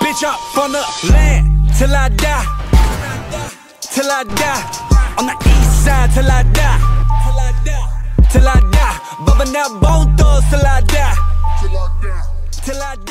Bitch, I'm from the land till I die. Till I die. On the east side till I die. Till I die. Bumpin' that Bone Thugs till I die. Till I die.